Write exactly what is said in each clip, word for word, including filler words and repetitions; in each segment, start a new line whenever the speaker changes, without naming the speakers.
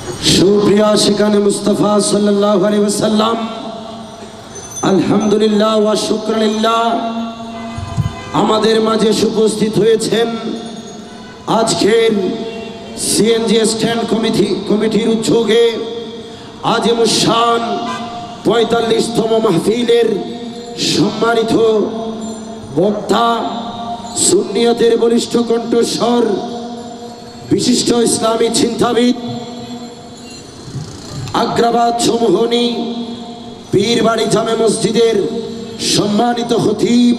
সুপ্রিয় আশিকানে মুস্তাফা সাল্লাল্লাহু আলাইহি ওয়াসাল্লাম, আলহামদুলিল্লাহ ওয়া শুকরালিল্লাহ, আমাদের মাঝে উপস্থিত হয়েছেন আজকের সিএনজি স্ট্যান্ড কমিটি কমিটির উদ্যোগে আজিমুশান পঁয়তাল্লিশতম মাহফিলের সম্মানিত বক্তা, সুন্নিয়তের বলিষ্ঠ কণ্ঠস্বর, বিশিষ্ট ইসলামী চিন্তাবিদ, আগ্রাবাদ চৌমুহনী পীরবাড়ি জামে মসজিদের সম্মানিত খতিব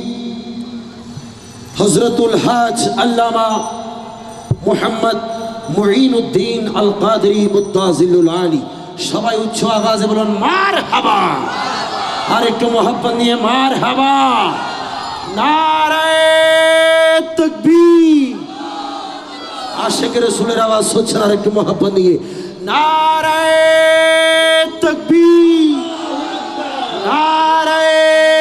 হযরতুল হাজ আল্লামা মুহাম্মদ মুঈনুদ্দিন আল কাদরি মুত্তাজিলুল আলী, সবাই উচ্চ আওয়াজে বলুন মারহাবা। আর একটু মোহাব্বত নিয়ে মারহাবা। নারে তাকবীর। আশিক রাসূলের আওয়াজ হচ্ছে না, আর একটু মোহাব্বত নিয়ে নারে তাকবীর, নারে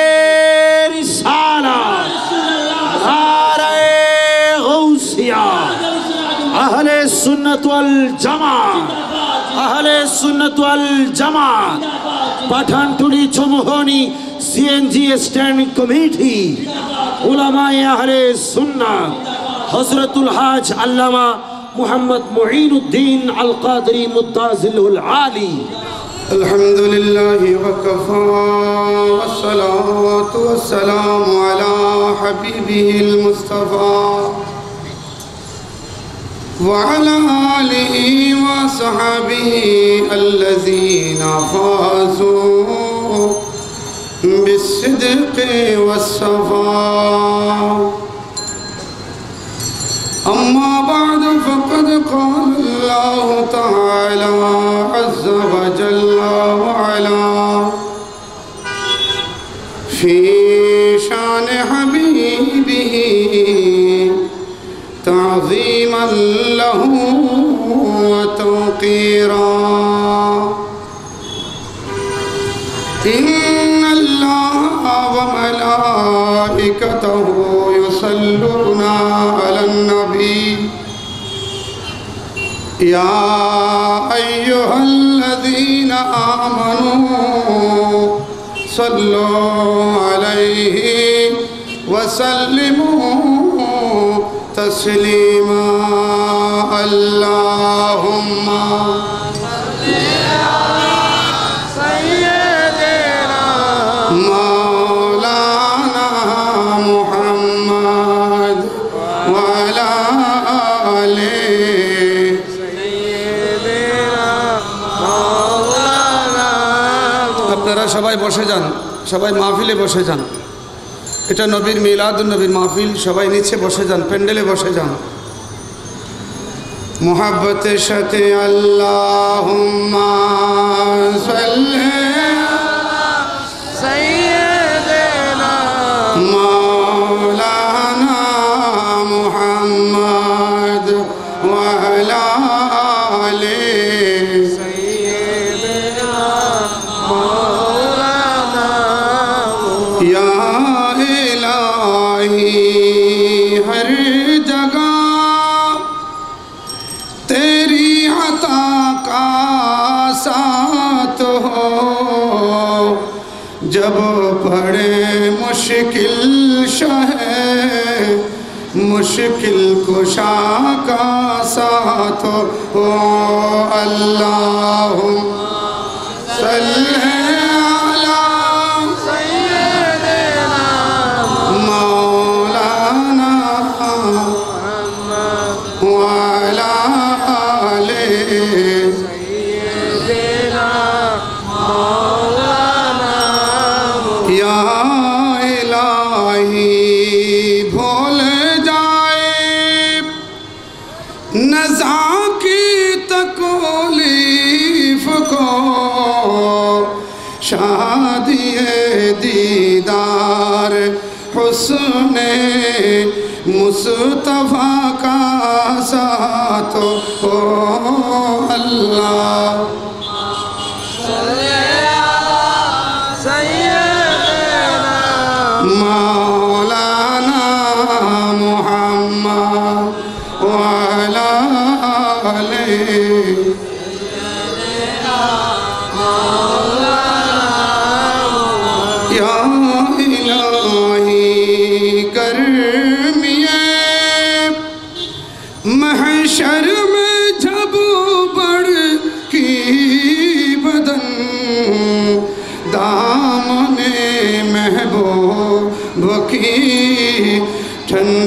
রিসালাত, নারে গাউসিয়া। আহলে সুন্নাত ওয়াল জামাত, আহলে সুন্নাত ওয়াল জামাত, Pathantuli Chowmuhani CNG stand committee, উলামায়ে আহলে সুন্নাত, হযরতুল হাজ আল্লামা মুহাম্মদ মুঈনুদ্দিন আল কাদরি মুত্তাজিলুল আলী।
আলহামদুলিল্লাহি ওয়া কাফা ওয়াসসালাতু ওয়াসসালামু আলা হাবিবিল মুস্তাফা ওয়া আলা আলিহি ওয়া সাহবিহি আল্লাযীনা ফাযু বিস-সিদকি ওয়াস-সাফা। أما بعد فقد قال الله تعالى عز وجل وعلا في شان حبيبه تعظيما له وتوقيرا. إن الله وملائكته يصلون على النبي يا أيها الذين آمنوا صلوا عليه وسلموا تسليما. اللهم সবাই বসে যান, সবাই মাহফিলে বসে যান। এটা নবীর মিলাদুন নবীর মাহফিল, সবাই নিচে বসে যান, প্যান্ডেলে বসে যান। মুহাব্বতের সাথে আল্লাহুম্মা সাল্লি আলা সাইয়্যিদিনা মাওলানা মুহাম্মদ ওয়া আলা আলিহি সাইয়্যিদিনা या इलाही हर जगह तेरी अता का साथ हो, जब पड़े मुश्किल शहे मुश्किल कुशा का साथ हो। अल्लाहुम्मा सल्ली शादिए दीदार हुस्ने मुस्तफा का साथ हो। अल्लाह मौलाना मुहम्मद व अला आलिहि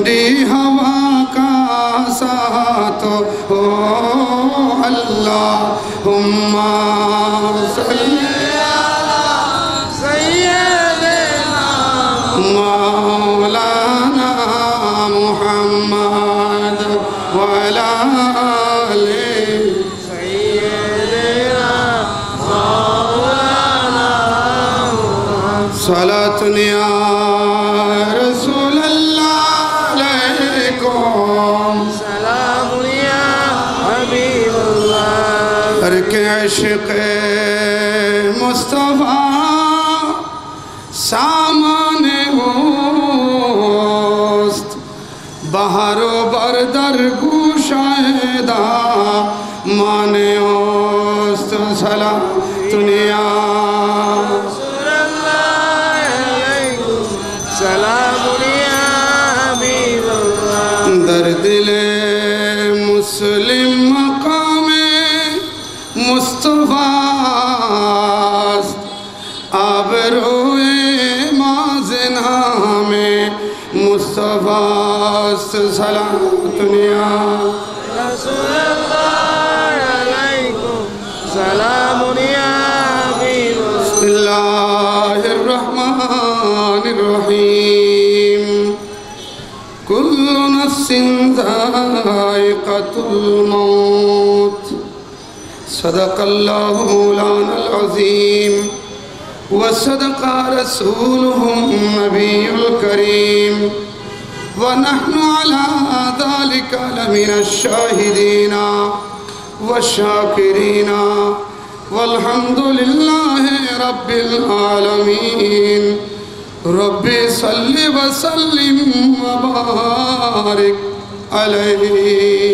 ठंडी हवा का साथ हो अल्लाहुम्मा सल्ली अला सय्यिदिना मौलाना मुहम्मद व अला आलि सय्यिदिना मौलाना सलातुन या रसूल इश्क़ मुस्तफ़ा सामने होस्त बहारो बरदर गुशायदा माने होस्त सलाम दुनिया दर दिले मुस्लिम मुस्तफा आबरोए माज़ना में मुस्तफा सलाम दुनिया बिस्मिल्लाहिर्रहमानिर्रहीम कुल्लु नफ्सिन ज़ाइक़तुल मौत सदक़ल्लाहु मौलानल अज़ीम व सदक़ रसूलुहुन नबियुल करीम व नहनु अला ज़ालिका लमिनश शाहिदीना व शाकिरीना वल्हम्दुलिल्लाहि रब्बिल आलमीन रब्बि सल्लि व सल्लिम व बारिक अलैहि।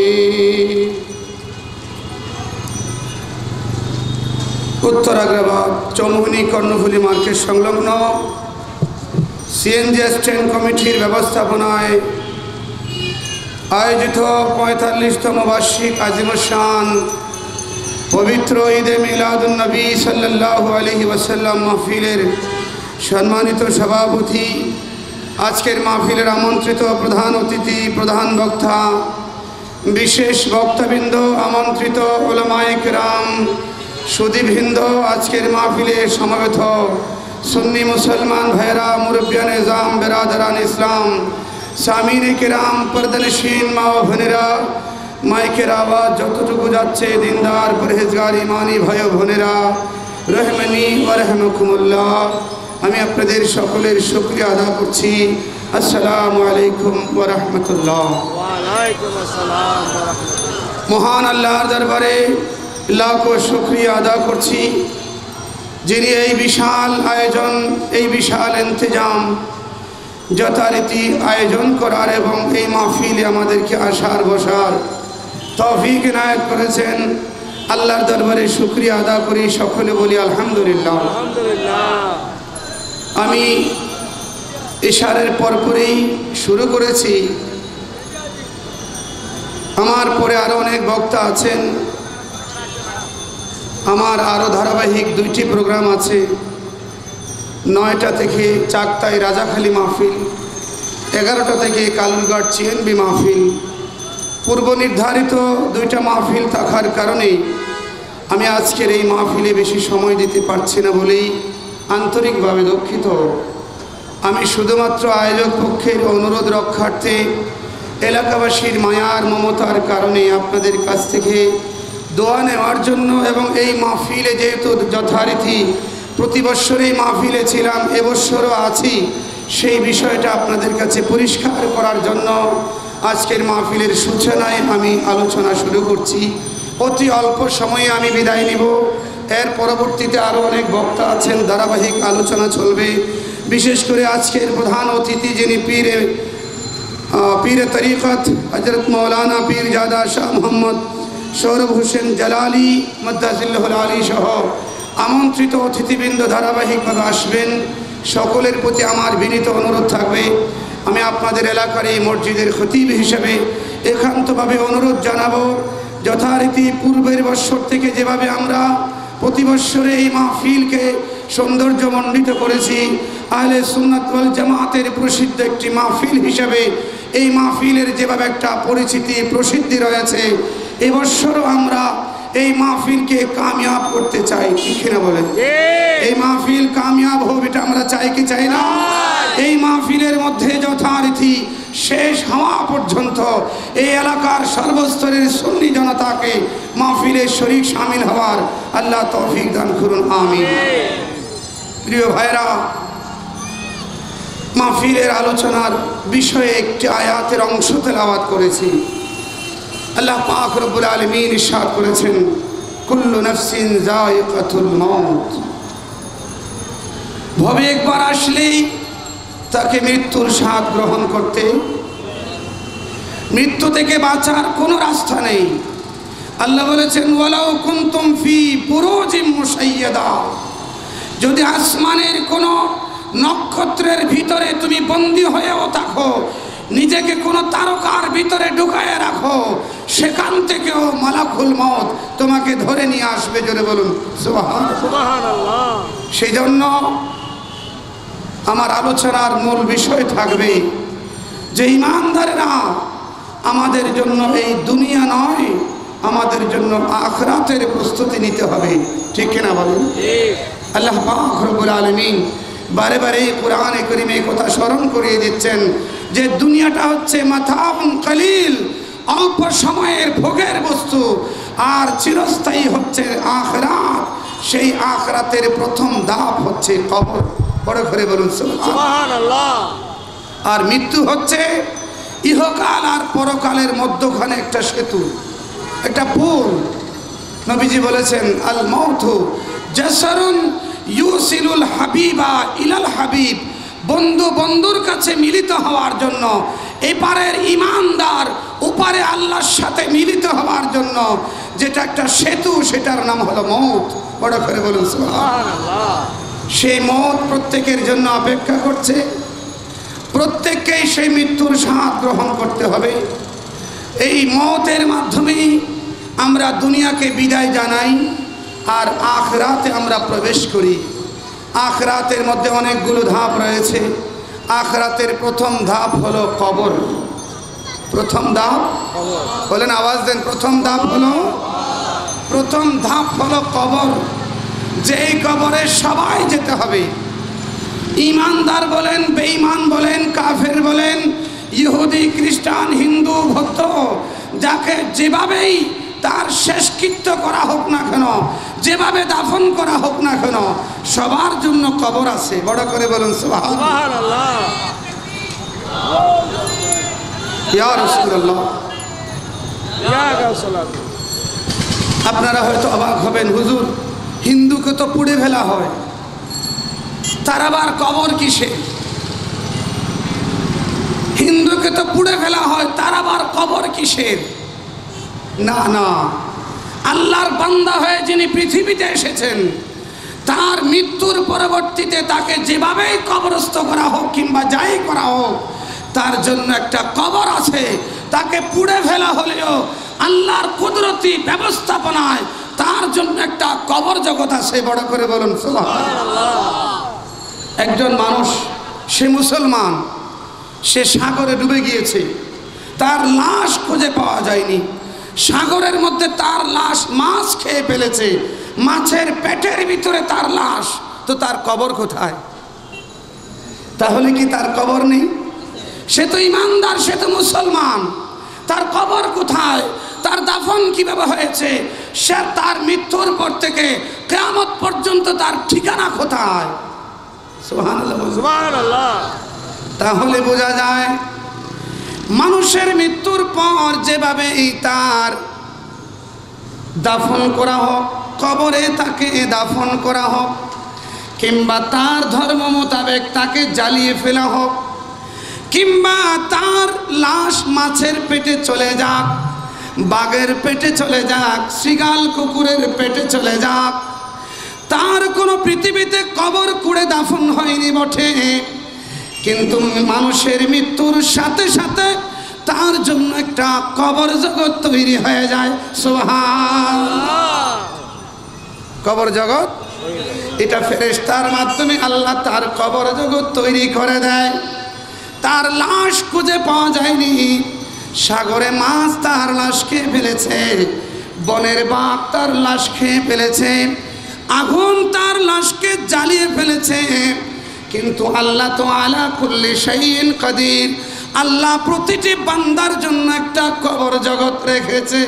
उत्तर अग्रवाद चौमुहनी कर्णफुली मार्केट संलग्न सीएनजी स्टैंड कमिटिर व्यवस्थापनाय आयोजित पैंताल्लिशतम वार्षिक आजिमशान पवित्र ईदे मिलादुन नबी सल्लल्लाहु अलैहि वसल्लम महफिलेर सम्मानित सभापति आजकेर महफिलेर आमंत्रित प्रधान अतिथि प्रधान वक्ता विशेष वक्ताबृंद आमंत्रित उलमाए किराम सुदीबृंद आजकेर महफिले समवेत सुन्नी मुसलमान भाईरा मुरब्बियान निज़ाम बिरादरान इस्लाम सामीन किराम पर्दनशीन मा व भोनेरा माइकेर आवाज যতটুকু যাচ্ছে দিনদার পরহেজগার ইমানি ভাই ও বোনেরা রহমানি ওয়া রাহমাকুমুল্লাহ আমি আপনাদের সকলের শুকরিয়া আদা করছি। আসসালামু আলাইকুম ওয়া রাহমাতুল্লাহ। ওয়া আলাইকুম আসসালাম ওয়া রাহমাতুল্লাহ। মহান আল্লাহর দরবারে লাখো শুকরিয়া আদা করছি যিনি এই বিশাল আয়োজন এই বিশাল ইন্তজাম যথারীতি আয়োজন করার এবং এই মাহফিলে আমাদেরকে আসার বসার তৌফিক ইনায়েত করেছেন। আল্লাহর দরবারে শুকরিয়া আদা করি, সকলে বলি আলহামদুলিল্লাহ। আলহামদুলিল্লাহ। আমি ইশারের পরপরই শুরু করেছি। আমার পরে আরও অনেক বক্তা আছেন, আমার আরও ধারাবাহিক দুইটি প্রোগ্রাম আছে। নয়টা থেকে চাকতাই রাজাখালী মাহফিল, এগারোটা থেকে কালুরঘাট চিএনবি মাহফিল। পূর্ব নির্ধারিত দুইটা মাহফিল থাকার কারণে আমি আজকের এই মাহফিলে বেশি সময় দিতে পারছি না বলেই আন্তরিকভাবে দুঃখিত। আমি শুধুমাত্র আয়োজক পক্ষের অনুরোধ রক্ষার্থে এলাকাবাসীর মায়ার মমতার কারণে আপনাদের কাছ থেকে দোয়া নেওয়ার জন্য এবং এই মাহফিলে যেহেতু যথারীতি প্রতি বৎসরেই মাহফিলে ছিলাম, এবছরও আছি, সেই বিষয়টা আপনাদের কাছে পরিষ্কার করার জন্য আজকের মাহফিলের সূচনায় আমি আলোচনা শুরু করছি। অতি অল্প সময়ে আমি বিদায় নিব। এর পরবর্তীতে আরও অনেক বক্তা আছেন, ধারাবাহিক আলোচনা চলবে। বিশেষ করে আজকের প্রধান অতিথি যিনি পীরে পীরে তরিকত হজরত মৌলানা পীরজাদা শাহ মোহাম্মদ সৌরভ হোসেন জালালি মদ্দাজিল্লাহুল আলী সহ আমন্ত্রিত অতিথিবৃন্দ ধারাবাহিকভাবে আসবেন। সকলের প্রতি আমার বিনীত অনুরোধ থাকবে, আমি আপনাদের এলাকার এই মসজিদের খতিব হিসেবে একান্তভাবে অনুরোধ জানাবো, যথারীতি পূর্বের বৎসর থেকে যেভাবে আমরা প্রতি বৎসরে এই মাহফিলকে সৌন্দর্যমণ্ডিত করেছি, আহলে সুন্নাত ওয়াল জামাতের প্রসিদ্ধ একটি মাহফিল হিসাবে এই মাহফিলের যেভাবে একটা পরিচিতি প্রসিদ্ধি রয়েছে, এবছরও আমরা এই মাহফিলকে কামিয়াব করতে চাই, ঠিক না বলেন? এই মাহফিল কামিয়াব হোক, এটা আমরা চাই কি চাই না? এই মাহফিলের মধ্যে যথারীতি শেষ হওয়া পর্যন্ত এই এলাকার সর্বস্তরের সুন্নি জনতাকে মাহফিলে শরীক শামিল হওয়ার আল্লাহ তৌফিক দান করুন, আমিন। প্রিয় ভাইরা, মাহফিলের আলোচনার বিষয়ে একটি আয়াতের অংশ তেলাওয়াত করেছি। আল্লাহ পাক রব্বুল আলামিন ইরশাদ করেছেন, কুল্লু নাফসিন যায়িকাতুল মাউত। ভবে একবার আসলেই তাকে মৃত্যুর স্বাদ গ্রহণ করতে, মৃত্যু থেকে বাঁচার কোনো রাস্তা নেই। আল্লাহ বলেছেন, ওয়ালাউ কুনতুম ফি বুরুজিম মুশাইয়াদা, যদি আসমানের কোনো নক্ষত্রের ভিতরে তুমি বন্দী হয়েও থাকো, নিজেকে কোনো তারকার ভিতরে ঢুকায় রাখো, সেখান থেকেও মালাকুল মউত তোমাকে ধরে নিয়ে আসবে। জোরে বলুন সুবহানাল্লাহ। সেই জন্য আমার আলোচনার মূল বিষয় থাকবে যে ঈমানদারেরা, আমাদের জন্য এই দুনিয়া নয়, আমাদের জন্য আখিরাতের প্রস্তুতি নিতে হবে, ঠিক কিনা বলুন? আল্লাহ পাক রব্বুল আলামিন বারে বারে কোরআনে কারীমে কথা স্মরণ করিয়ে দিচ্ছেন যে দুনিয়াটা হচ্ছে মাতাউন কালিল, অল্প সময়ের ভোগের বস্তু, আর চিরস্থায়ী হচ্ছে আখিরাত। সেই আখিরাতের প্রথম ধাপ হচ্ছে কবর। বড় করে বলুন সুবহানাল্লাহ। আর মৃত্যু হচ্ছে ইহকাল আর পরকালের মধ্যখানে একটা সেতু, একটা পুল। নবীজি বলেছেন, আল মাউতু জাসরুন ইউসিলুল হাবিবা ইলাল হাবিব, বন্ধু বন্ধুর কাছে মিলিত হওয়ার জন্য, এপারের ঈমানদার ওপারে আল্লাহর সাথে মিলিত হওয়ার জন্য যেটা একটা সেতু, সেটার নাম হলো মউত। বড় করে বলুন সুবহানাল্লাহ। সেই মউত প্রত্যেকের জন্য অপেক্ষা করছে, প্রত্যেককেই সেই মৃত্যুর স্বাদ গ্রহণ করতে হবে। এই মউতের মাধ্যমেই আমরা দুনিয়াকে বিদায় জানাই আর আখিরাতে আমরা প্রবেশ করি। আখিরাতের মধ্যে অনেকগুলো ধাপ রয়েছে। আখিরাতের প্রথম ধাপ হলো কবর। প্রথম ধাপ বলেন, আওয়াজ দেন, প্রথম ধাপ হলো প্রথম ধাপ হলো কবর। যেই কবরে সবাই যেতে হবে, ঈমানদার বলেন, বেঈমান বলেন, কাফের বলেন, ইহুদি, খ্রিস্টান, হিন্দু, বৌদ্ধ, যাকে যেভাবেই তার শেষকৃত্য করা হোক না কেন, যেভাবে দাফন করা হোক না কেন, সবার জন্য কবর আছে। বড় করে বলুন সুবহানাল্লাহ। ইয়া রাসূলুল্লাহ। আপনারা হয়তো অবাক হবেন, হুজুর হিন্দুকে তো পুড়ে ফেলা হয়, তার আবার কবর কিসে? হিন্দুকে তো পুড়ে ফেলা হয়, তার আবার কবর কিসের? না না, আল্লাহর বান্দা হয়ে যিনি পৃথিবীতে এসেছেন, তার মৃত্যুর পরবর্তীতে তাকে যেভাবেই কবরস্থ করা হোক কিংবা যাই করা হোক, তার জন্য একটা কবর আছে। তাকে পুড়ে ফেলা হলেও আল্লাহর কুদরতি ব্যবস্থাপনায় তার জন্য একটা কবর জগৎ আছে। বড় করে বলুন সুবহানাল্লাহ। একজন মানুষ, সে মুসলমান, সে সাগরে ডুবে গিয়েছে, তার লাশ খুঁজে পাওয়া যায়নি। সাগরের মধ্যে তার লাশ মাছ খেয়ে ফেলেছে, মাছের পেটের ভিতরে তার লাশ, তো তার কবর কোথায়? তাহলে কি তার কবর নেই? সে তো ঈমানদার, সে তো মুসলমান, তার কবর কোথায়? তার দাফন কিভাবে হয়েছে? সে তার মৃত্যুর পর থেকে কিয়ামত পর্যন্ত তার ঠিকানা কোথায়? সুবহানাল্লাহ সুবহানাল্লাহ। তাহলে বোঝা যায় মানুষের মৃত্যুর পর যেভাবেই তার দাফন করা হোক, কবরে তাকে দাফন করা হোক, কিংবা তার ধর্ম মোতাবেক তাকে জ্বালিয়ে ফেলা হোক, কিংবা তার লাশ মাছের পেটে চলে যাক, বাঘের পেটে চলে যাক, শৃগাল কুকুরের পেটে চলে যাক, তার কোনো পৃথিবীতে কবর কুড়ে দাফন হয়নি বটে, কিন্তু মানুষের মৃত্যুর সাথে সাথে তার জন্য একটা কবর জগৎ তৈরি হয়ে যায়। সুবহানাল্লাহ। কবর জগৎ, এটা ফেরেশতার মাধ্যমে আল্লাহ তার কবর জগৎ তৈরি করে দেয়। তার লাশ খুঁজে পাওয়া যায়নি, সাগরে মাছ তার লাশ খেয়ে ফেলেছে, বনের বাঘ তার লাশ খেয়ে ফেলেছে, আগুন তার লাশকে জ্বালিয়ে ফেলেছে। কিন্তু আল্লাহ তো আলা কুল্লি শাইইন কাদির, আল্লাহ প্রতিটি বান্দার জন্য একটা কবর জগৎ রেখেছে।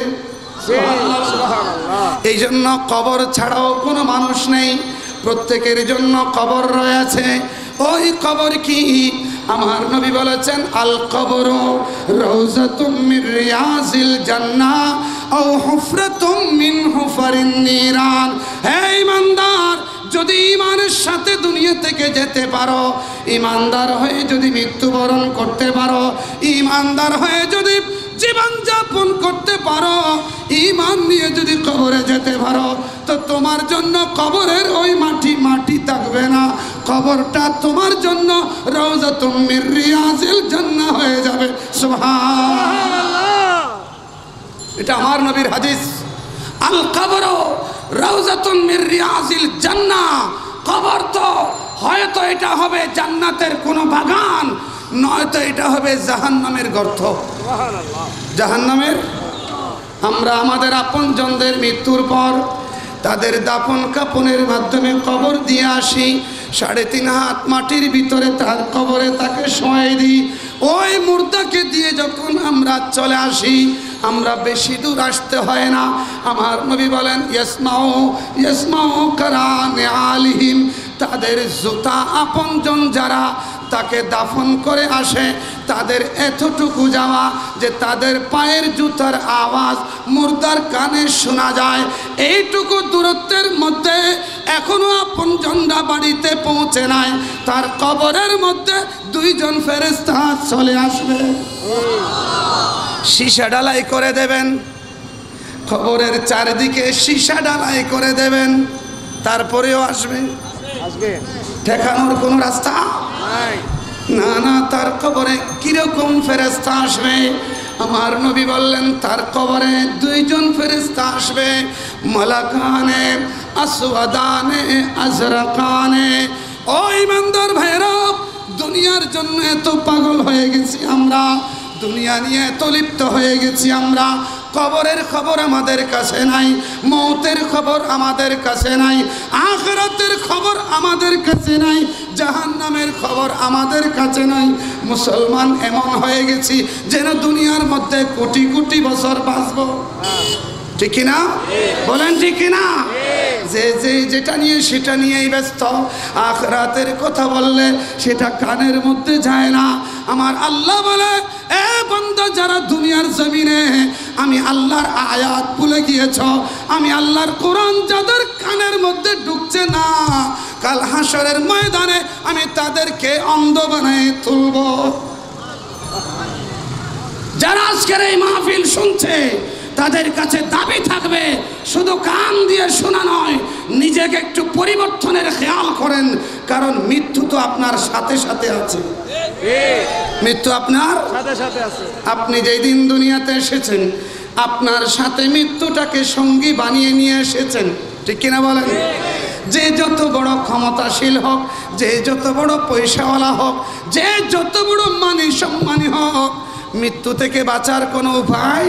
এই জন্য কবর ছাড়াও কোনো মানুষ নেই, প্রত্যেকের জন্য কবর রয়েছে। ওই কবর কি? আমার নবী বলেছেন, আল কবর রাউযাতুম মির রিয়াজিল জান্নাহ আও হুফরাতুম মিন হুফারিন নিরান। হে ঈমানদার, যদি ঈমানের সাথে দুনিয়া থেকে যেতে পারো, ঈমানদার হয়ে যদি মৃত্যুবরণ করতে পারো, ঈমানদার হয়ে যদি জীবন যাপন করতে পারো, ঈমান নিয়ে যদি কবরে যেতে পারো, তো তোমার জন্য কবরের ওই মাটি মাটি থাকবে না, কবরটা তোমার জন্য রাউযাতুম মির রিয়াজিল জান্নাহ হয়ে যাবে। সুবহানাল্লাহ, এটা আমার নবীর হাদিস। আল কবর রাউযাতুম মির রিয়াজিল জান্নাহ, কবর তো হয়তো এটা হবে জান্নাতের কোনো বাগান, নয়তো এটা হবে জাহান্নামের গর্ত। জাহান্নামের। আমরা আমাদের আপনজনদের মৃত্যুর পর তাদের দাফন কাফনের মাধ্যমে কবর দিয়ে আসি, সাড়ে তিন হাত মাটির ভিতরে তার কবরে তাকে শোয়াই দিই। ওই মুর্দাকে দিয়ে যখন আমরা চলে আসি, আমরা বেশি দূর আসতে হয় না। আমার নবী বলেন, ইয়াসমাউ ইয়াসমাউ কারানে আলিহিম, তাদের জুতা আপনজন যারা তাকে দাফন করে আসে, তাদের এতটুকু যাওয়া যে তাদের পায়ের জুতার আওয়াজ মুর্দার কানে শোনা যায়, এইটুকু দূরত্বের মধ্যে এখনো আপনজনরা বাড়িতে পৌঁছে নাই, তার কবরের মধ্যে দুইজন ফেরেশতা চলে আসবে, সীসা ঢালাই করে দেবেন, কবরের চারিদিকে সীসা ঢালাই করে দেবেন, তারপরেও আসবে। ঠেকানোর কোনো রাস্তা না, না। তার কবরে কিরকম ফেরেশতা আসবে? আমার নবী বললেন, তার কবরে দুইজন ফেরেশতা আসবে, মালাকানে আসওয়াদানে আজরাকানে। ও ঈমানদার ভাইরা, দুনিয়ার জন্য এত পাগল হয়ে গেছি আমরা, দুনিয়া নিয়ে এত লিপ্ত হয়ে গেছি আমরা, কবরের খবর আমাদের কাছে নাই, মৌতের খবর আমাদের কাছে নাই, আখিরাতের খবর আমাদের কাছে নাই, জাহান্নামের খবর আমাদের কাছে নাই। মুসলমান এমন হয়ে গেছি যেন দুনিয়ার মধ্যে কোটি কোটি বছর বাঁচবো, ঠিক কিনা? বলেন ঠিক কিনা? যে যে যেটা নিয়ে সেটা নিয়েই ব্যস্ত, আখিরাতের কথা বললে সেটা কানের মধ্যে যায় না। আমার আল্লাহ বলে, এ বান্দা, যারা দুনিয়ার জমিনে আমি আল্লাহর আয়াত ভুলে গিয়েছ, আমি আল্লাহর কোরআন যাদের কানের মধ্যে ঢুকছে না, কাল হাসরের ময়দানে আমি তাদেরকে অন্ধ বানায় তুলব। যারা আজকের এই মাহফিল শুনছে, তাদের কাছে দাবি থাকবে, শুধু কান দিয়ে শোনা নয়, নিজেকে একটু পরিবর্তনের খেয়াল করেন, কারণ মৃত্যু তো আপনার সাথে সাথে আছে। মৃত্যু আপনার সাথে সাথে আছে। আপনি যেই দিন দুনিয়াতে এসেছেন, আপনার সাথে মৃত্যুটাকে সঙ্গী বানিয়ে নিয়ে এসেছেন, ঠিক কিনা বলেন? যে যত বড় ক্ষমতাশীল হোক, যে যত বড় পয়সাওয়ালা হোক, যে যত বড় মানি সম্মানী হোক, মৃত্যু থেকে বাঁচার কোনো উপায়,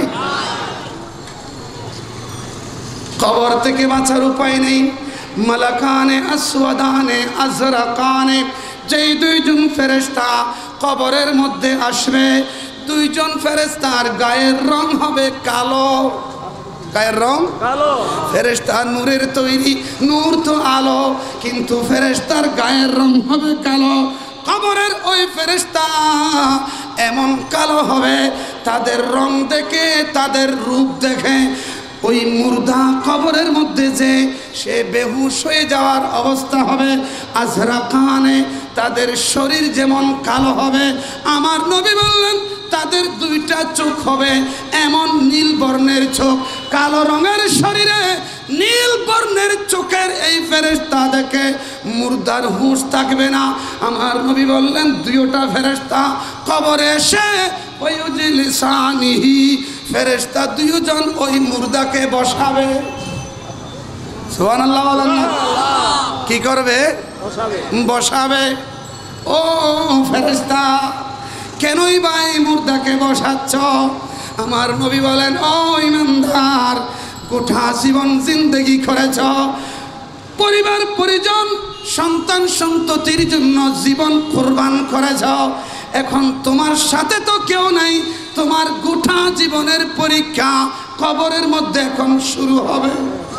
কবর থেকে বাঁচার উপায় নেই। মালাকানে আসওয়াদানে আজরাকানে, যেই দুইজন ফেরেশতা কবরের মধ্যে আসবে, দুইজন ফেরেশতার গায়ের রং হবে কালো। গায়ের রং কালো। ফেরেশতা নূরের তৈরি, নূর তো আলো, কিন্তু ফেরেশতার গায়ের রং হবে কালো। কবরের ওই ফেরেশতা এমন কালো হবে, তাদের রং দেখে, তাদের রূপ দেখে ওই মুর্দা কবরের মধ্যে যে সে বেহুশ হয়ে যাওয়ার অবস্থা হবে। আজরাকানে, তাদের শরীর যেমন কালো হবে, আমার নবী বললেন তাদের দুইটা চোখ হবে এমন নীল বর্ণের চোখ। কালো রঙের শরীরে নীল বর্ণের চোখের এই ফেরেশতা দেখে মুর্দার হুঁশ থাকবে না। আমার নবী বললেন, দুইটা ফেরেশতা কবরে এসে ওই লিসানিহি, ফেরেশতা দুইজন ওই মুর্দাকে বসাবে। সুবহানাল্লাহ বলেন না? কি করবে? বসাবে। ও ফেরেশতা, কেনই বা এই মুর্দাকে বসাচ্ছ? আমার নবী বলেন, ও ইমানদার, গোটা জীবন জিন্দেগি করেছ, পরিবার পরিজন সন্তান সন্ততির জন্য জীবন কুরবান করেছ, এখন তোমার সাথে তো কেউ নাই, তোমার গোটা জীবনের পরীক্ষা কবরের মধ্যে এখন শুরু হবে।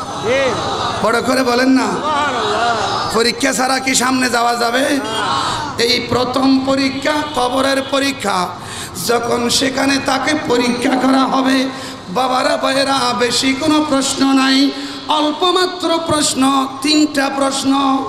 বড় করে বলেন না, পরীক্ষা ছাড়া কি সামনে যাওয়া যাবে? এই প্রথম পরীক্ষা কবরের পরীক্ষা। যখন সেখানে তাকে পরীক্ষা করা হবে, বাবারা ভাইয়েরা, বেশি কোনো প্রশ্ন নাই, অল্প মাত্র প্রশ্ন, তিনটা প্রশ্ন।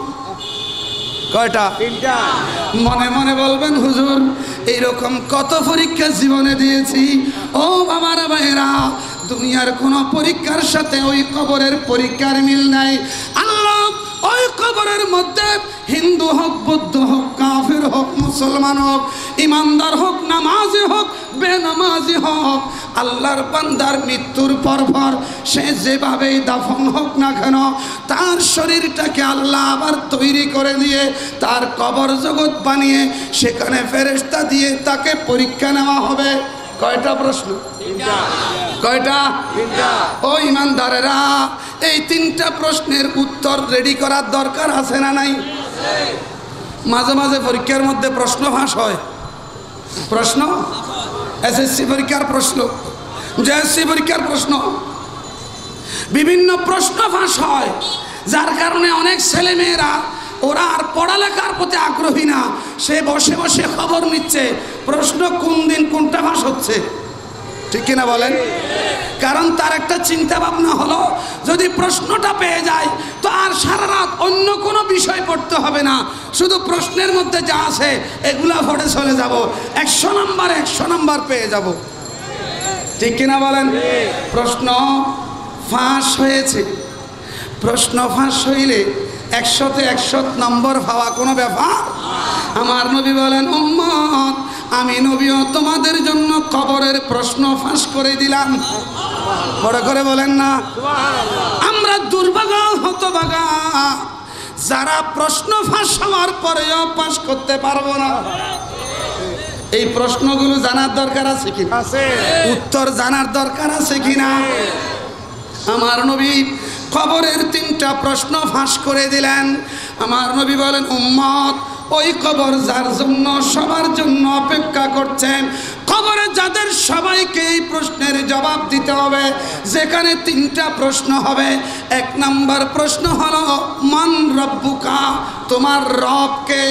কয়টা? তিনটা। মনে মনে বলবেন, হুজুর এইরকম কত পরীক্ষা জীবনে দিয়েছি। ও বাবারা ভাইয়েরা, দুনিয়ার কোনো পরীক্ষার সাথে ওই কবরের পরীক্ষার মিল নাই। আল্লাহ ওই কবরের মধ্যে হিন্দু হোক, বৌদ্ধ হোক, কাফের হোক, মুসলমান হোক, ইমানদার হোক, নামাজি হোক, বেনামাজি হোক, আল্লাহর বান্দার মৃত্যুর পর পর সে যেভাবেই দাফন হোক না কেন, তার শরীরটাকে আল্লাহ আবার তৈরি করে দিয়ে তার কবর জগৎ বানিয়ে সেখানে ফেরেশতা দিয়ে তাকে পরীক্ষা নেওয়া হবে। কয়টা প্রশ্ন? কয়টা? ও ইমানদারেরা, এই তিনটা প্রশ্নের উত্তর রেডি করার দরকার আছে না নাই? মাঝে মাঝে পরীক্ষার মধ্যে প্রশ্ন ফাঁস হয়। প্রশ্ন এসএসসি পরীক্ষার প্রশ্ন, জেএসসি পরীক্ষার প্রশ্ন, বিভিন্ন প্রশ্ন ফাঁস হয়, যার কারণে অনেক ছেলে মেয়েরা ওরা আর পড়ালেখার প্রতি আগ্রহী না, সে বসে বসে খবর নিচ্ছে প্রশ্ন কোন দিন কোনটা ফাঁস হচ্ছে। ঠিক কিনা বলেন? কারণ তার একটা চিন্তা ভাবনা হলো, যদি প্রশ্নটা পেয়ে যায় তো আর সারা রাত অন্য কোনো বিষয় পড়তে হবে না, শুধু প্রশ্নের মধ্যে যা আছে এগুলা পড়ে চলে যাব, একশো নাম্বার একশো নাম্বার পেয়ে যাব। ঠিক কিনা বলেন? প্রশ্ন ফাঁস হয়েছে, প্রশ্ন ফাঁস হইলে একশোতে একশো নম্বর পাওয়া কোনো ব্যাপার? আমার নবী বলেন, উম্মত, আমি নবীও তোমাদের জন্য কবরের প্রশ্ন ফাঁস করে দিলাম। বড় করে বলেন না। আমরা দুর্ভাগা হতভাগা যারা প্রশ্ন ফাঁস হওয়ার পরেও পাস করতে পারবো না। এই প্রশ্নগুলো জানার দরকার আছে কি? উত্তর জানার দরকার আছে কিনা? আমার নবী কবরের তিনটা প্রশ্ন ফাঁস করে দিলেন। আমার নবী বলেন, উম্মত, ওই কবর যার জন্য সবার জন্য অপেক্ষা করছেন, কবরে যাদের সবাইকে এই প্রশ্নের জবাব দিতে হবে, যেখানে তিনটা প্রশ্ন হবে। এক নাম্বার প্রশ্ন হলো, মান রব্বুকা, তোমার রব কে?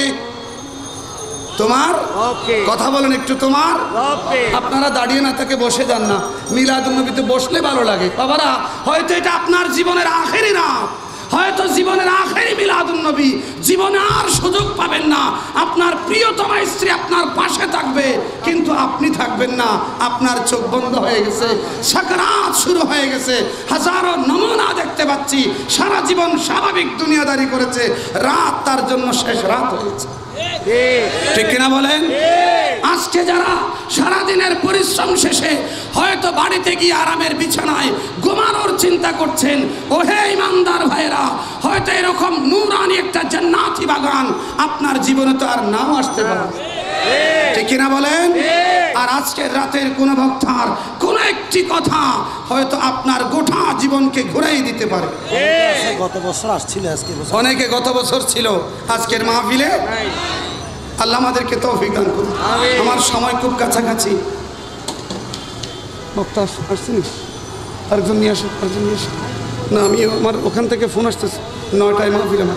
তোমার কথা বলেন একটু, তোমার আপনারা দাঁড়িয়ে না থেকে বসে যান না, মিলাদুন নবীতে বসলে ভালো লাগে। বাবারা, হয়তো এটা আপনার জীবনের আখেরি না, হয়তো জীবনের আখেরি মিলাদুন নবী, জীবনে আর সুযোগ পাবেন না। আপনার প্রিয়তমা স্ত্রী আপনার পাশে থাকবে, কিন্তু আপনি থাকবেন না, আপনার চোখ বন্ধ হয়ে গেছে, সাকরাত শুরু হয়ে গেছে। হাজারো নমুনা দেখতে পাচ্ছি, সারা জীবন স্বাভাবিক দুনিয়াদারি করেছে, রাত তার জন্য শেষ রাত হয়েছে। ঠিক কিনা বলেন? আজকে যারা সারাদিনের পরিশ্রম শেষে হয়তো বাড়িতে গিয়ে আরামের বিছানায় ঘুমানোর চিন্তা করছেন, ও হে ইমানদার ভাইরা, হয়তো এরকম নূরানি একটা জান্নাতি বাগান আপনার জীবনে তো আর নাও আসতে পারে। ঠিক কিনা বলেন? আর আজকের রাতের কোন বক্তার কোন একটি কথা হয়তো আপনার গোটা জীবনকে ঘুরাই দিতে পারে।
গত বছর আসছিল, আজকে
অনেকে গত বছর ছিল আজকের মাহফিলে। আল্লাহ আমাদেরকে তৌফিক দান করুন। আমার সময় খুব কাছাকাছি। বক্তা আসছেন, আরেকজন নিয়ে আসুন, আরেকজন নিয়ে আসুন না, আমি আমার ওখান থেকে ফোন আসতেছে, নয়টায় মাহফিল আমার।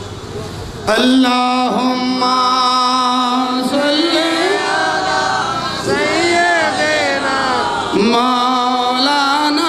আল্লাহুম্মা সাল্লি আলা সাইয়্যিদিনা মাওলানা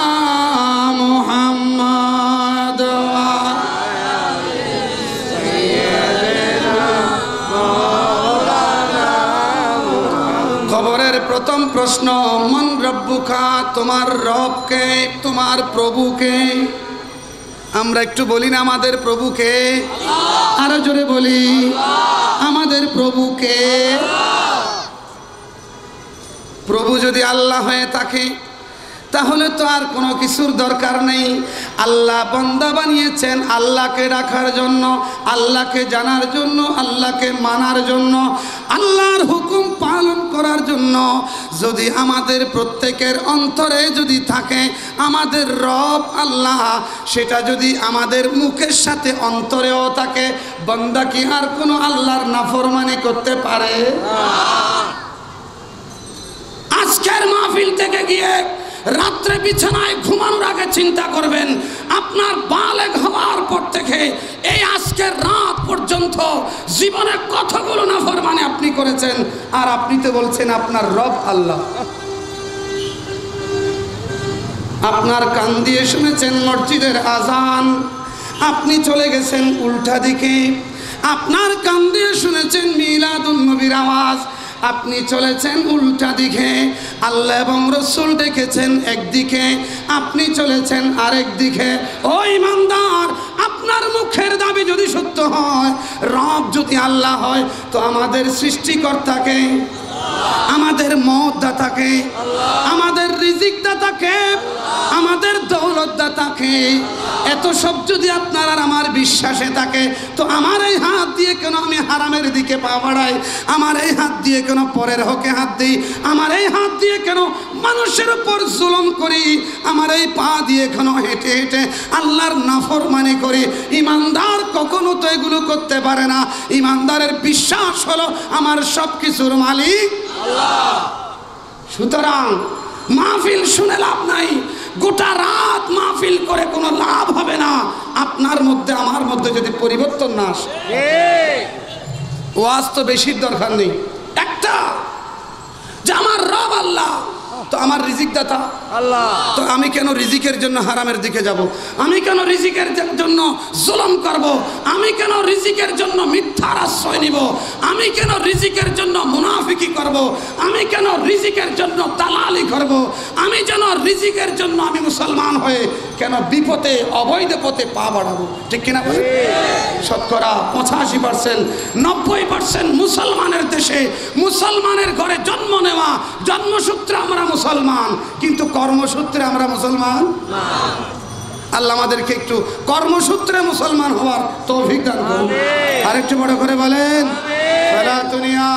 মুহাম্মদ ওয়া আলি সাইয়্যিদিনা মাওলানা মুহাম্মদ। খবরের প্রথম প্রশ্ন, মান রব্বুকা, তোমার রবকে, তোমার প্রভুকে। আমরা একটু বলি না আমাদের প্রভুকে? আরো জোরে বলি, আমাদের প্রভুকে। প্রভু যদি আল্লাহ হয়ে থাকে তাহলে তো আর কোনো কিছুর দরকার নেই। আল্লাহ বান্দা বানিয়েছেন আল্লাহকে রাখার জন্য, আল্লাহকে জানার জন্য, আল্লাহকে মানার জন্য, আল্লাহর হুকুম পালন করার জন্য। যদি আমাদের প্রত্যেকের অন্তরে যদি থাকে আমাদের রব আল্লাহ, সেটা যদি আমাদের মুখের সাথে অন্তরেও থাকে, বান্দা কি আর কোনো আল্লাহর নাফরমানি করতে পারে? আজকের মাহফিল থেকে গিয়ে রাত্রে বিছানায় ঘুমানোর আগে চিন্তা করবেন আপনার বালেগ হওয়ার পর থেকে এই আজকের রাত পর্যন্ত জীবনে কতগুলো নাফরমানি আপনি করেছেন, আর আপনি তো বলছেন আপনার রব আল্লাহ। আপনার কান দিয়ে শুনেছেন মসজিদের আজান, আপনি চলে গেছেন উল্টা দিকে। আপনার কান দিয়ে শুনেছেন মিলাদুন নবীর আওয়াজ, আপনি চলেছেন উল্টা দিকে। আল্লাহ এবং রসুল ডেকেছেন একদিকে, আপনি চলেছেন আরেক দিকে। ও ইমানদার, আপনার মুখের দাবি যদি সত্য হয়, রব যদি আল্লাহ হয়, তো আমাদের সৃষ্টিকর্তাকে, আমাদের মত দাতাকে, আমাদের রিজিক দাতাকে, আমাদের দৌলত দাতাকে, এত সব যদি আপনার আর আমার বিশ্বাসে থাকে, তো আমার এই হাত দিয়ে কেন আমি হারামের দিকে পা বাড়াই? আমার এই হাত দিয়ে কেন পরের হকে হাত দিই? আমার এই হাত দিয়ে কেন মানুষের উপর জুলুম করি? আমার এই পা দিয়ে কেন হেঁটে হেঁটে আল্লাহর নাফরমানি করি? ইমানদার কখনো তো এগুলো করতে পারে না। ইমানদারের বিশ্বাস হলো আমার সব কিছুর মালিক আল্লাহ। সুতরাং মাহফিল শুনে লাভ নাই, গোটা রাত মাহফিল করে কোনো লাভ হবে না আপনার মধ্যে আমার মধ্যে যদি পরিবর্তন না আসে। ওয়াজ তো বেশির দরকার নেই, একটা যে আমার রব আল্লাহ, তো আমার রিজিক দাতা আল্লাহ, তো আমি কেন রিজিকের জন্য হারামের দিকে যাব? আমি কেন রিজিকের জন্য জুলুম করব? আমি কেন রিজিকের জন্য মিথ্যার আশ্রয় নিব? আমি কেন রিজিকের জন্য মুনাফিকি করব? আমি কেন রিজিকের জন্য দালালি করব? আমি যেন রিজিকের জন্য আমি মুসলমান হয়ে কেন বিপদে অবৈধ পথে পা বাড়াবো? ঠিক কিনা? শতকরা পঁচাশি পার্সেন্ট নব্বই পার্সেন্ট মুসলমানের দেশে, মুসলমানের ঘরে জন্ম নেওয়া, জন্মসূত্রে আমরা মুসলমান, কিন্তু কর্মসূত্রে আমরা মুসলমান না। আল্লাহ আমাদেরকে একটু কর্মসূত্রে মুসলমান হওয়ার তৌফিক দান করুন। আরেকটু বড় করে বলেন সারা দুনিয়া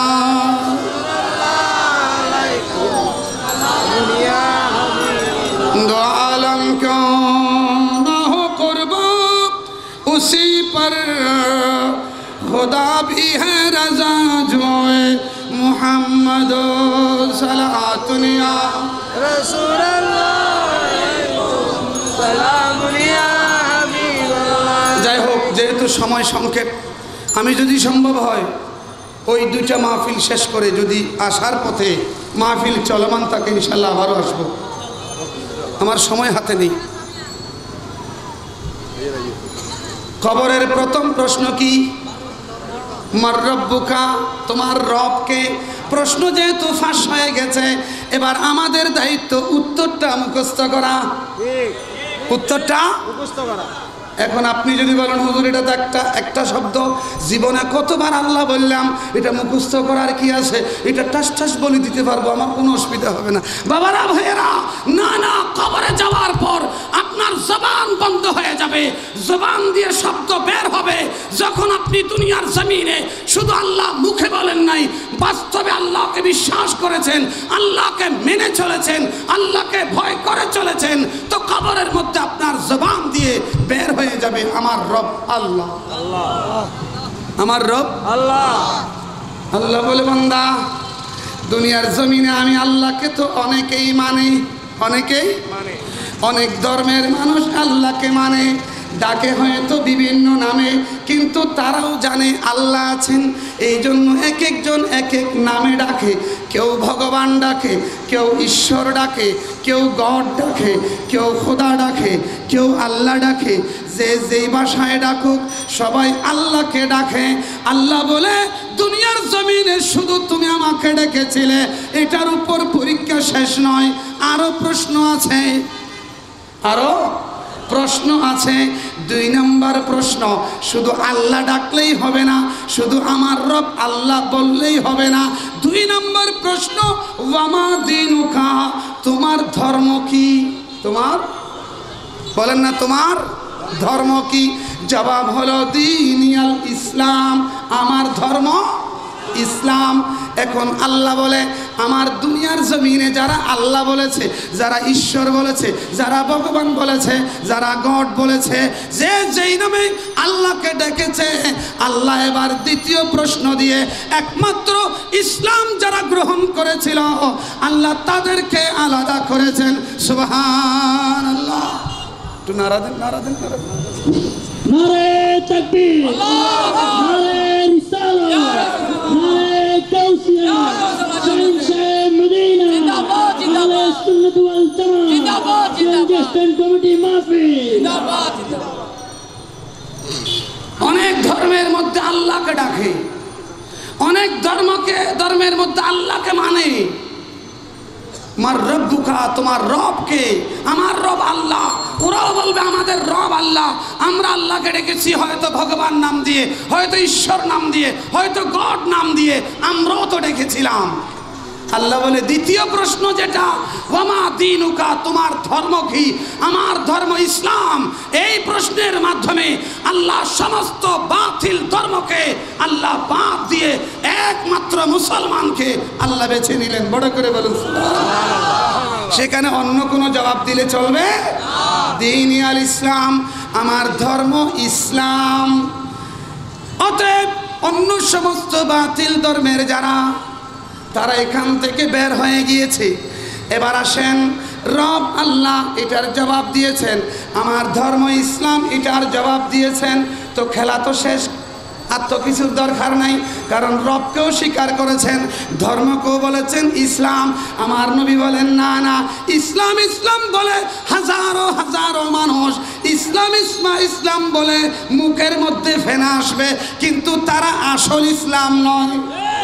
दो आलम क्यों ना हो कुर्बान उसी पर खुदा भी है रजा जो मुहम्मद सलातुन या रसूल যাই হোক, যেহেতু সময় সংক্ষেপ, আমি যদি সম্ভব হয় ওই দুইটা মাহফিল শেষ করে যদি আসার পথে মাহফিল চলমান থাকে ইনশাল্লাহ আবারও আসবো। আমার সময় হাতে নেই। কবরের প্রথম প্রশ্ন কি? মার রব্বুকা, তোমার রবকে। প্রশ্ন যেহেতু ফাঁস হয়ে গেছে, এবার আমাদের দায়িত্ব উত্তরটা মুখস্থ করা। উত্তরটা মুখস্থ করা। এখন আপনি যদি বলেন হুজুর এটা তো একটা একটা শব্দ, জীবনে কতবার আল্লাহ বললাম, এটা মুখস্থ করার কি আছে? এটা টাস টাস বলে দিতে পারবো, আমার কোনো অসুবিধা হবে না। বাবারা ভাইয়েরা, না না, কবরে যাওয়ার পর আপনার জবান বন্ধ হয়ে যাবে, জবান দিয়ে শব্দ বের হবে। যখন আপনি দুনিয়ার জমিনে শুধু আল্লাহ মুখে বলেন নাই, বাস্তবে আল্লাহকে বিশ্বাস করেছেন, আল্লাহকে মেনে চলেছেন, আল্লাহকে ভয় করে চলেছেন, তো কবরের মধ্যে আপনার জবান দিয়ে বের হয়ে যাবে আমার রব আল্লাহ। আমার রব আল্লাহ। আল্লাহ বলে বান্দা, দুনিয়ার জমিনে আমি আল্লাহকে তো অনেকেই মানে, অনেকেই মানে, অনেক ধর্মের মানুষ আল্লাহকে মানে, ডাকে হয়তো বিভিন্ন নামে, কিন্তু তারাও জানে আল্লাহ আছেন, এই জন্য এক একজন এক এক নামে ডাকে। কেউ ভগবান ডাকে, কেউ ঈশ্বর ডাকে, কেউ গড ডাকে, কেউ খোদা ডাকে, কেউ আল্লাহ ডাকে। যে যেই ভাষায় ডাকুক সবাই আল্লাহকে ডাকে। আল্লাহ বলে দুনিয়ার জমিনে শুধু তুমি আমাকে ডেকেছিলে, এটার উপর পরীক্ষা শেষ নয়, আরো প্রশ্ন আছে, আরো প্রশ্ন আছে। দুই নম্বর প্রশ্ন, শুধু আল্লাহ ডাকলেই হবে না, শুধু আমার রব আল্লাহ বললেই হবে না। দুই নম্বর প্রশ্ন, ওয়ামা দিনুকা, তোমার ধর্ম কি? তোমার বলেন না তোমার ধর্ম কি? জবাব হলো দীনিয়াল ইসলাম, আমার ধর্ম ইসলাম। এখন আল্লাহ বলে আমার দুনিয়ার জমিনে যারা আল্লাহ বলেছে, যারা ঈশ্বর বলেছে, যারা ভগবান বলেছে, যারা গড বলেছে, যে যেই নামে আল্লাহকে ডেকেছে, আল্লাহ এবার দ্বিতীয় প্রশ্ন দিয়ে একমাত্র ইসলাম যারা গ্রহণ করেছিল আল্লাহ তাদেরকে আলাদা করেছেন। সুবহানাল্লাহ। একটু নারা দেন, নারা দেন, নারা দেন।
নারে তাকবীর, নারে রিসালাত, নারে তাওসিয়া, শাহেনশাহ মদিনা, আহলে সুন্নাত ওয়াল জামাত, জেস্টন কমিটি মাহফিল।
অনেক ধর্মের মধ্যে আল্লাহকে ডাকে, অনেক ধর্মকে ধর্মের মধ্যে আল্লাহকে মানে। আমার রব্বুকা, তোমার রবকে? আমার রব আল্লাহ। ওরাও বলবে আমাদের রব আল্লাহ। আমরা আল্লাহকে ডেকেছি হয়তো ভগবান নাম দিয়ে, হয়তো ঈশ্বর নাম দিয়ে, হয়তো গড নাম দিয়ে, আমরাও তো ডেকেছিলাম। আল্লাহ বলে দ্বিতীয় প্রশ্ন যেটা, ওয়ামা দীনুকা, তোমার ধর্ম কি? আমার ধর্ম ইসলাম। এই প্রশ্নের মাধ্যমে আল্লাহ সমস্ত বাতিল ধর্মকে আল্লাহ বাদ দিয়ে একমাত্র মুসলমানকে আল্লাহ বেছে নিলেন। বড় করে বলুন সুবহানাল্লাহ। সেখানে অন্য কোনো জবাব দিলে চলবে? দীনিয়াল ইসলাম, আমার ধর্ম ইসলাম। অতএব অন্য সমস্ত বাতিল ধর্মের যারা, তারা এখান থেকে বের হয়ে গিয়েছে। এবার আসেন, রব আল্লাহ এটার জবাব দিয়েছেন, আমার ধর্ম ইসলাম এটার জবাব দিয়েছেন, তো খেলা তো শেষ। আর তো কিছুর দরকার নাই, কারণ রবকেও স্বীকার করেছেন, ধর্মকেও বলেছেন ইসলাম। আমার নবী বলেন না না, ইসলাম ইসলাম বলে হাজারো হাজারো মানুষ ইসলাম ইসলাম ইসলাম বলে মুখের মধ্যে ফেনা আসবে, কিন্তু তারা আসল ইসলাম নয়।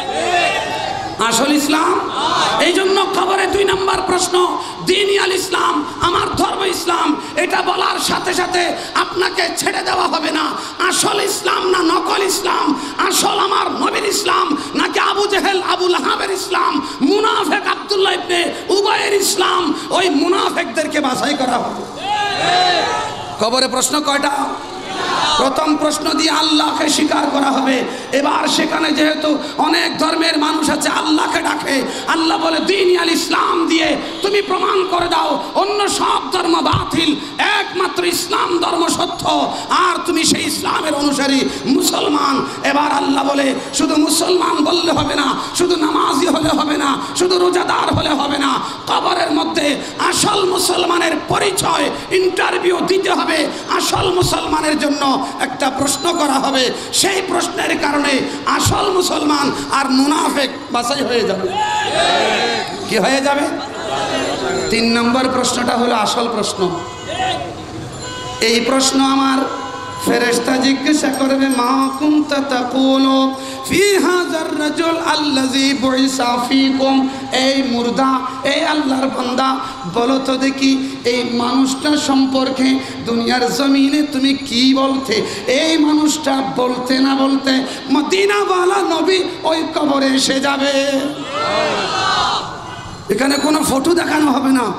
আসল ইসলাম। এই জন্য কবরে দুই নম্বর প্রশ্ন, দীনিয়াল ইসলাম, আমার ধর্ম ইসলাম, এটা বলার সাথে সাথে আপনাকে ছেড়ে দেওয়া হবে না। আসল ইসলাম না নকল ইসলাম? আসল আমার নবীর ইসলাম নাকি আবু জেহেল আবু লাহাবের ইসলাম, মুনাফেক আব্দুল্লাহ ইবনে উবাইয়ের ইসলাম? ওই মুনাফেকদেরকে বাছাই করা হবে। কবরে প্রশ্ন কয়টা? প্রথম প্রশ্ন দিয়ে আল্লাহকে স্বীকার করা হবে। এবার সেখানে যেহেতু অনেক ধর্মের মানুষ আছে আল্লাহকে ডাকে, আল্লাহ বলে দীনিয়াল ইসলাম দিয়ে তুমি প্রমাণ করে দাও অন্য সব ধর্ম বাতিল, একমাত্র ইসলাম ধর্ম সত্য, আর তুমি সেই ইসলামের অনুসারী মুসলমান। এবার আল্লাহ বলে শুধু মুসলমান বললে হবে না, শুধু নামাজি হলে হবে না, শুধু রোজাদার হলে হবে না, কবরের মধ্যে আসল মুসলমানের পরিচয় ইন্টারভিউ দিতে হবে। আসল মুসলমানের জন্য একটা প্রশ্ন করা হবে, সেই প্রশ্নের কারণে আসল মুসলমান আর মুনাফিক বাছাই হয়ে যাবে। কি হয়ে যাবে? তিন নম্বর প্রশ্নটা হলো আসল প্রশ্ন। এই প্রশ্ন আমার ফেরেশতা জিজ্ঞাসা করবে, মা কুনতা তাকুলু ফি হাযার রাজুল আল্লাযী বুইসা ফীকুম। এই মুর্দা, এই আল্লাহর বান্দা, বলো তো দেখি এই মানুষটা সম্পর্কে দুনিয়ার জমিনে তুমি কি বলতে? এই মানুষটা বলতে না বলতে মদিনাওয়ালা নবী ওই কবরে এসে যাবে। এখানে কোনো ফটো দেখানো হবে না।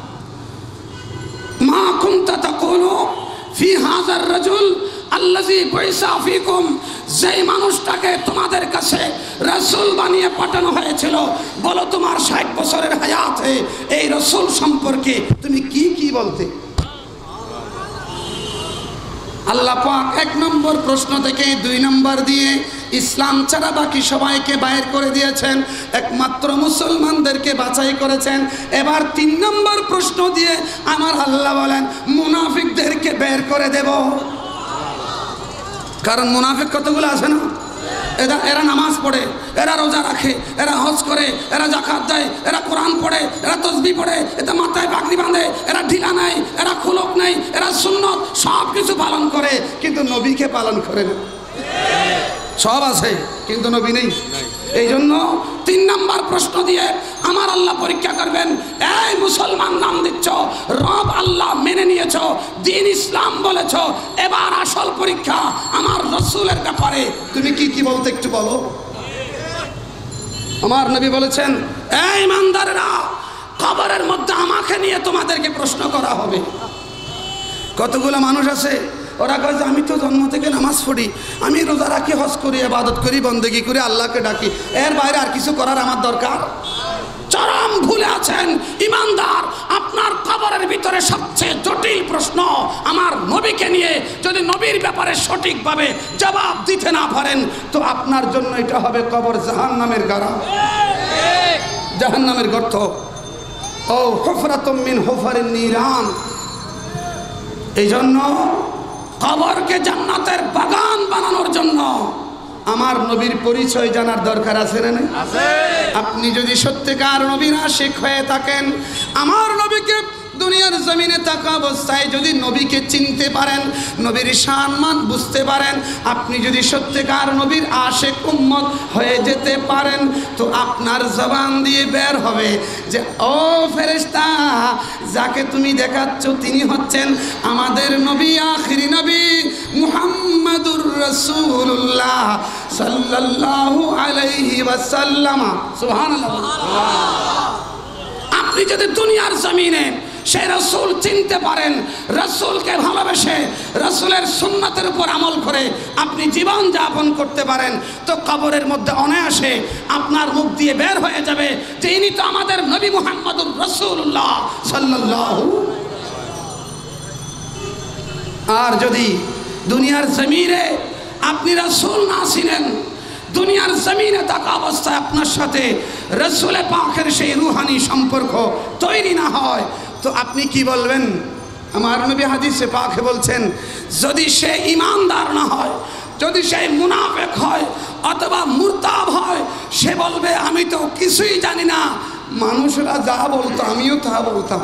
মা কুনতা তাকুলু ফি হাযার রাজুল আল্লাযী বুইসা ফীকুম, যেই মানুষটাকে তোমাদের কাছে রাসূল বানিয়ে পাঠানো হয়েছিল, বলো তোমার ষাট বছরের হায়াতে এই রাসূল সম্পর্কে তুমি কি কি বলতে? আল্লাহ পাক এক নম্বর প্রশ্ন থেকে দুই নম্বর দিয়ে ইসলাম ছাড়া বাকি সবাইকে বাইর করে দিয়েছেন, একমাত্র মুসলমানদেরকে বাছাই করেছেন। এবার তিন নম্বর প্রশ্ন দিয়ে আমার আল্লাহ বলেন মুনাফিকদেরকে বের করে দেব। কারণ মুনাফিক কতগুলো আছে না? এরা এরা নামাজ পড়ে, এরা রোজা রাখে, এরা হজ করে, এরা যাকাত দেয়, এরা কোরআন পড়ে, এরা তসবিহ পড়ে, এরা মাথায় পাগড়ি বাঁধে, এরা ঢিলা নাই, এরা খুলক নাই, এরা সুন্নত সব কিছু পালন করে, কিন্তু নবীকে পালন করে না। সব আছে কিন্তু নবী নেই। এই জন্য তিন নাম্বার প্রশ্ন দিয়ে আমার আল্লাহ পরীক্ষা করবেন, এই মুসলমান নাম দিচ্ছ, রব আল্লাহ মেনে নিয়েছ, দিন ইসলাম বলেছ, এবার আসল পরীক্ষা আমার রাসূলের ব্যাপারে তুমি কি কি বলতে একটু বলো। আমার নবী বলেছেন, এই ইমানদারেরা, কবরের মধ্যে আমাকে নিয়ে তোমাদেরকে প্রশ্ন করা হবে। কতগুলো মানুষ আছে ওরা কয় যে আমি তো জন্ম থেকে নামাজ পড়ি, আমি রোজা রাখি, হজ করি, ইবাদত করি, বন্দেগি করি, আল্লাহকে ডাকি, এর বাইরে আর কিছু করার আমার দরকার? চরম ভুলে আছেন ইমানদার। আপনার কবরের ভিতরে সবচেয়ে জটিল প্রশ্ন আমার নবীকে নিয়ে। যদি নবীর ব্যাপারে সঠিকভাবে জবাব দিতে না পারেন তো আপনার জন্য এটা হবে কবর জাহান্নামের গাড়া, জাহান্নামের গর্ত। ও হুফরাতুম মিন হুফারিন নিরান। এই জন্য কবরকে জান্নাতের বাগান বানানোর জন্য আমার নবীর পরিচয় জানার দরকার আছে না? আপনি যদি সত্যিকার নবীর আশিক হয়ে থাকেন, আমার নবীকে দুনিয়ার জমিনে থাকা অবস্থায় যদি নবীকে চিনতে পারেন, নবীর সম্মান বুঝতে পারেন, আপনি যদি সত্যিকার নবীর আশিক উম্মত হয়ে যেতে পারেন, তো আপনার জবান দিয়ে বের হবে যে ও ফেরেশতা, যাকে তুমি দেখাচ্ছ তিনি হচ্ছেন আমাদের নবী, আখিরি নবী মুহাম্মাদুর রাসূলুল্লাহ সাল্লাল্লাহু আলাইহি ওয়াসাল্লাম। সুবহানাল্লাহ। আপনি যদি দুনিয়ার জমিনে সেই রাসূল চিনতে পারেন, রাসূলকে ভালোবেসে রাসূলের সুন্নাতের উপর আমল করে আপনি জীবন যাপন করতে পারেন, তো কবরের মধ্যে অনায়াসে আপনার মুখ দিয়ে বের হয়ে যাবে যে ইনি তো আমাদের নবী মুহাম্মদুর রাসূলুল্লাহ সাল্লাল্লাহু। আর যদি দুনিয়ার জমিনে আপনি রাসূল না চিনেন, দুনিয়ার জমিনে থাকা অবস্থায় আপনার সাথে রাসূলে পাকের সেই রুহানি সম্পর্ক তৈরি না হয়, তো আপনি কি বলবেন? আমার নবী হাদিসে পাকে বলছেন, যদি সে ঈমানদার না হয়, যদি সে মুনাফিক হয় অথবা মুরতাদ হয়, সে বলবে আমি তো কিছুই জানি না, মানুষরা যা বলতো আমিও তা বলতাম,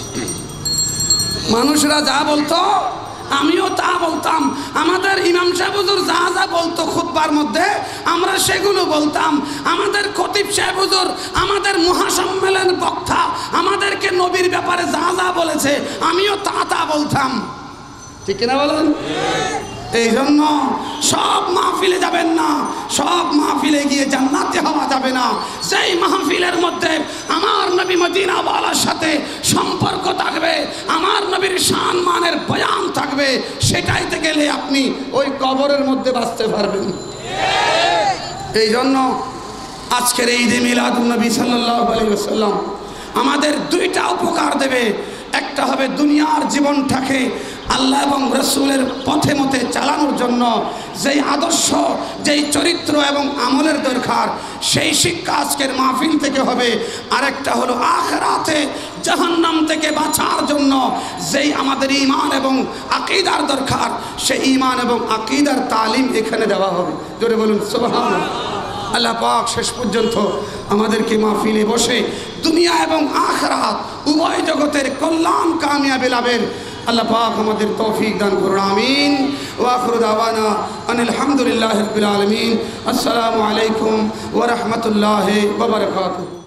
মানুষরা যা বলতো আমিও তা বলতাম, আমাদের ইমাম সাহেব হুজুর যা যা বলতো খুতবার মধ্যে আমরা সেগুলো বলতাম, আমাদের খতিব সাহেব হুজুর, আমাদের মহাসম্মেলন বক্তা আমাদেরকে নবীর ব্যাপারে যা যা বলেছে আমিও তা তা বলতাম। ঠিক কিনা বলেন? এই জন্য সব মাহফিলে যাবেন না, সব মাহফিলে গিয়ে জান্নাতে হওয়া যাবে না। সেই মাহফিলের মধ্যে আমার নবী মদিনাওয়ালার সাথে সম্পর্ক থাকবে, আমার নবীর সম্মানের বয়ান থাকবে, সেটাইতে গেলে আপনি ওই কবরের মধ্যে বাঁচতে পারবেন। এই জন্য আজকের এই ঈদে মিলাদুন নবী সাল্লাল্লাহু আলাইহি ওয়াসাল্লাম আমাদের দুইটা উপকার দেবে। একটা হবে দুনিয়ার জীবনটাকে আল্লাহ এবং রসুলের পথে মতে চালানোর জন্য যেই আদর্শ, যেই চরিত্র এবং আমলের দরকার, সেই শিক্ষা আজকের মাহফিল থেকে হবে। আরেকটা হলো আখিরাতে জাহান্নাম থেকে বাঁচার জন্য যেই আমাদের ঈমান এবং আকীদার দরকার, সেই ঈমান এবং আকীদার তালিম এখানে দেওয়া হবে। জোরে বলুন সুবহানাল্লাহ। আল্লাহ পাক শেষ পর্যন্ত আমাদেরকে মাহফিলে বসে দুনিয়া এবং আখিরাত উভয় জগতের কল্যাণ কামিয়াবি লাভের আল্লাহ পাক আমাদের তৌফিক দান করুন। আমিন। ওয়া আখিরু দাওয়ানা আনিল হামদুলিল্লাহি রাব্বিল আলামিন। আসসালামু আলাইকুম ওয়া রাহমাতুল্লাহি ওয়া বারাকাতুহু।